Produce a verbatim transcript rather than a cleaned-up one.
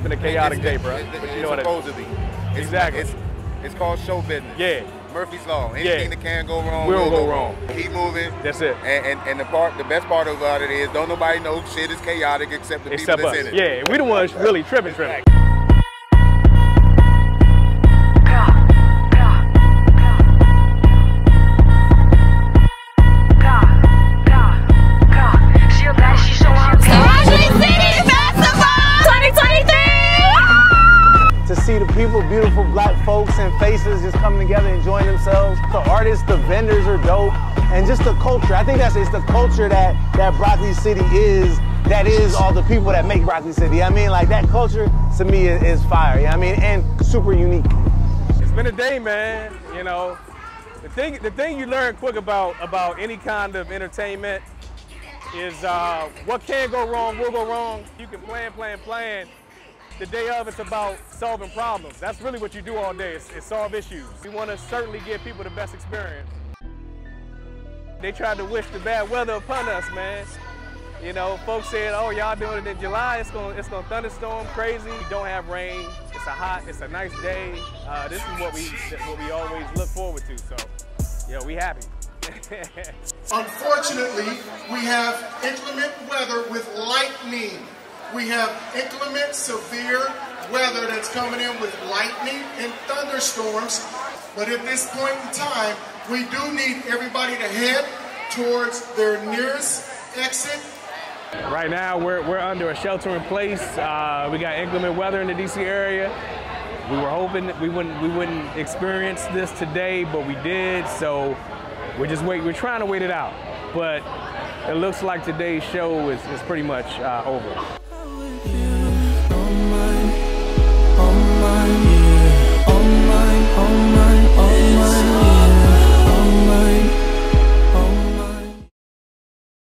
been a chaotic it's, day, bro. It's, but you it's know what supposedly. It's, it's, exactly. It's, it's called show business. Yeah. Murphy's Law. Anything yeah. that can go wrong will, will go, go wrong. wrong. Keep moving. That's it. And, and and the part, the best part about it is, don't nobody know shit is chaotic except the except people that's us. in it. Yeah, we the ones really tripping, tripping. To see the people, beautiful black folks and faces just coming together, enjoying themselves. The artists, the vendors are dope, and just the culture. I think that's it's the culture that that Broccoli City is. That is all the people that make Broccoli City. I mean, like that culture to me is, is fire. I mean, and super unique. It's been a day, man. You know, the thing the thing you learn quick about about any kind of entertainment is uh, what can go wrong will go wrong. You can plan, plan, plan. The day of, it's about solving problems. That's really what you do all day, is, is solve issues. We want to certainly give people the best experience. They tried to wish the bad weather upon us, man. You know, folks said, oh, y'all doing it in July, it's gonna, it's gonna thunderstorm crazy. We don't have rain, it's a hot, it's a nice day. Uh, this is what we, what we always look forward to, so, yeah, we happy. Unfortunately, we have inclement weather with lightning. We have inclement, severe weather that's coming in with lightning and thunderstorms. But at this point in time, we do need everybody to head towards their nearest exit. Right now, we're, we're under a shelter in place. Uh, we got inclement weather in the D C area. We were hoping that we wouldn't, we wouldn't experience this today, but we did. So we're just wait, we're trying to wait it out. But it looks like today's show is, is pretty much uh, over.